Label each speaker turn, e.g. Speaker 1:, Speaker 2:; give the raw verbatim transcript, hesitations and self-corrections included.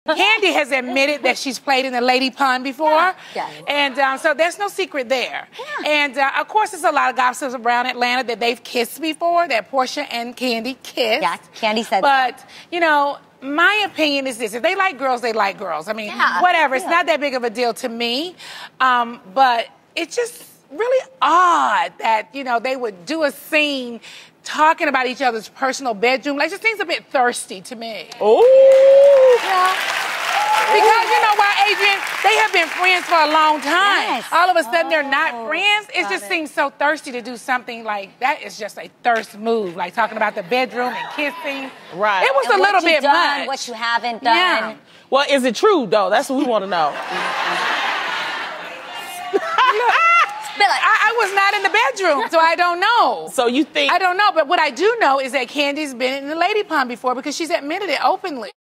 Speaker 1: Kandi has admitted that she's played in the Lady Pun before.
Speaker 2: Yeah. Yeah.
Speaker 1: And um, so there's no secret there.
Speaker 2: Yeah.
Speaker 1: And uh, of course, there's a lot of gossips around Atlanta that they've kissed before, that Porsha and Kandi kissed.
Speaker 2: Yeah, Kandi said
Speaker 1: But,
Speaker 2: that.
Speaker 1: you know, my opinion is this. If they like girls, they like girls. I mean,
Speaker 2: Yeah.
Speaker 1: whatever. It's
Speaker 2: Yeah.
Speaker 1: not that big of a deal to me. Um, but it's just really odd that, you know, they would do a scene talking about each other's personal bedroom. Like, it just seems a bit thirsty to me.
Speaker 3: Oh.
Speaker 1: Yeah. Because, you know why, Adrienne? They have been friends for a long time.
Speaker 2: Yes.
Speaker 1: All of a sudden, they're not
Speaker 2: Oh,
Speaker 1: friends. It
Speaker 2: got
Speaker 1: just
Speaker 2: it.
Speaker 1: seems so thirsty to do something like that. Is just a thirst move, like talking about the bedroom and kissing.
Speaker 3: Right.
Speaker 1: It was
Speaker 2: And
Speaker 1: a little
Speaker 2: what
Speaker 1: bit
Speaker 2: you've done,
Speaker 1: much.
Speaker 2: what you haven't done.
Speaker 1: Yeah.
Speaker 3: Well, is it true, though? That's what we want to know.
Speaker 2: But like,
Speaker 1: I, I was not in the bedroom, so I don't know.
Speaker 3: So you think...
Speaker 1: I don't know, but what I do know is that Kandi's been in the Lady Pond before because she's admitted it openly.